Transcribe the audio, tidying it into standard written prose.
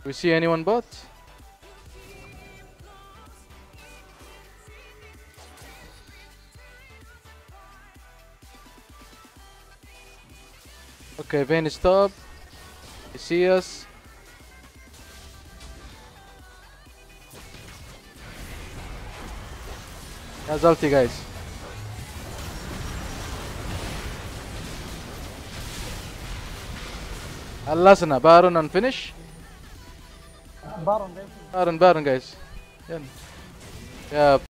We see anyone bot? Okay, Vayne is top. You see us. Has ulti, guys. خلصنا Baron and finish. Baron, Baron guys. Yeah.